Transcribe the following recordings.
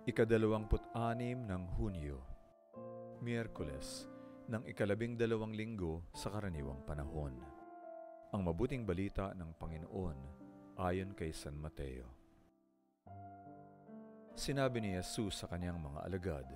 Ika-26 ng Hunyo, Miyerkules, ng ika-12 linggo sa karaniwang panahon. Ang mabuting balita ng Panginoon ayon kay San Mateo. Sinabi ni Jesus sa kanyang mga alagad,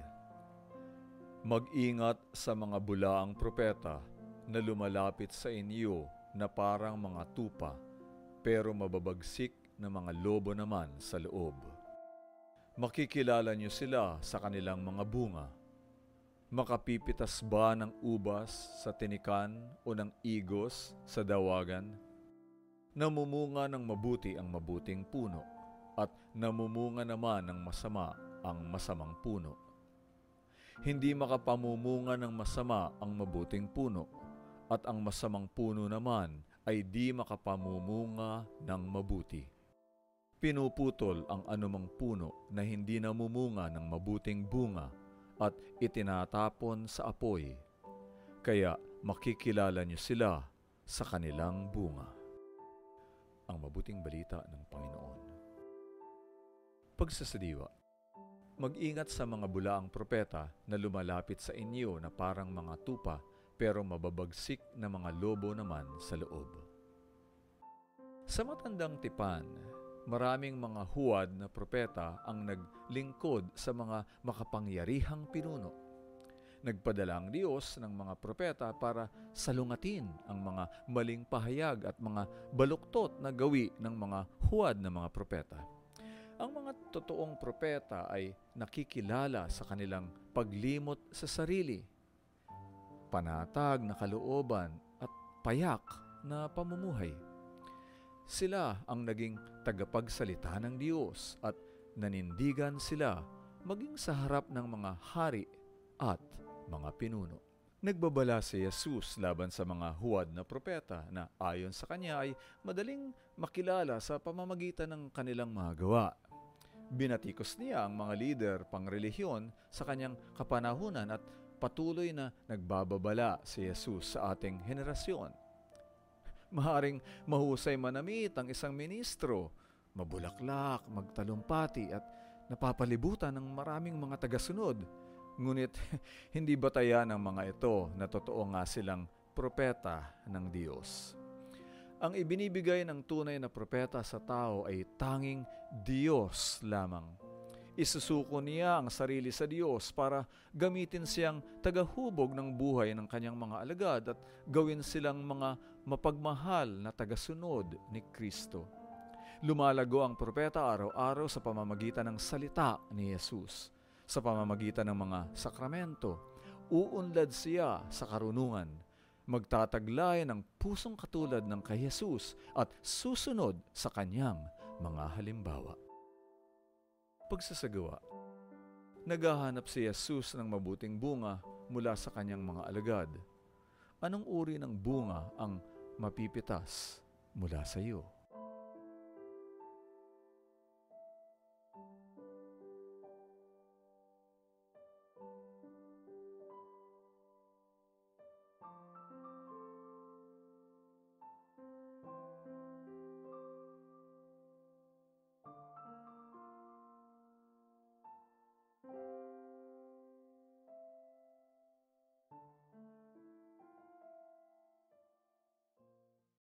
"Mag-ingat sa mga bulaang propeta na lumalapit sa inyo na parang mga tupa, pero mababagsik na mga lobo naman sa loob. Makikilala niyo sila sa kanilang mga bunga. Makapipitas ba ng ubas sa tinikan o ng igos sa dawagan? Namumunga ng mabuti ang mabuting puno, at namumunga naman ng masama ang masamang puno. Hindi makapamumunga ng masama ang mabuting puno, at ang masamang puno naman ay di makapamumunga ng mabuti. Pinuputol ang anumang puno na hindi namumunga ng mabuting bunga at itinatapon sa apoy. Kaya makikilala niyo sila sa kanilang bunga." Ang mabuting balita ng Panginoon. Pagsasadiwa. Mag-ingat sa mga bulaang propeta na lumalapit sa inyo na parang mga tupa, pero mababagsik na mga lobo naman sa loob. Sa matandang tipan, maraming mga huwad na propeta ang naglingkod sa mga makapangyarihang pinuno. Nagpadala ang Diyos ng mga propeta para salungatin ang mga maling pahayag at mga baluktot na gawi ng mga huwad na mga propeta. Ang mga totoong propeta ay nakikilala sa kanilang paglimot sa sarili, panatag na kalooban at payak na pamumuhay. Sila ang naging tagapagsalita ng Diyos at nanindigan sila maging sa harap ng mga hari at mga pinuno. Nagbabala si Jesus laban sa mga huwad na propeta na ayon sa kanya ay madaling makilala sa pamamagitan ng kanilang mga gawa. Binatikos niya ang mga lider pangrelihiyon sa kanyang kapanahunan at patuloy na nagbababala si Jesus sa ating henerasyon. Maaaring mahusay manamit ang isang ministro, mabulaklak, magtalumpati at napapalibutan ng maraming mga tagasunod. Ngunit hindi batayan ng mga ito na totoo nga silang propeta ng Diyos. Ang ibinibigay ng tunay na propeta sa tao ay tanging Diyos lamang. Isusuko niya ang sarili sa Diyos para gamitin siyang tagahubog ng buhay ng kanyang mga alagad at gawin silang mga mapagmahal na tagasunod ni Kristo. Lumalago ang propeta araw-araw sa pamamagitan ng salita ni Jesus. Sa pamamagitan ng mga sakramento, uunlad siya sa karunungan, magtataglay ng pusong katulad ng kay Jesus at susunod sa kanyang mga halimbawa. Pagsasagawa. Naghahanap si Jesus ng mabuting bunga mula sa kanyang mga alagad. Anong uri ng bunga ang mapipitas mula sa iyo?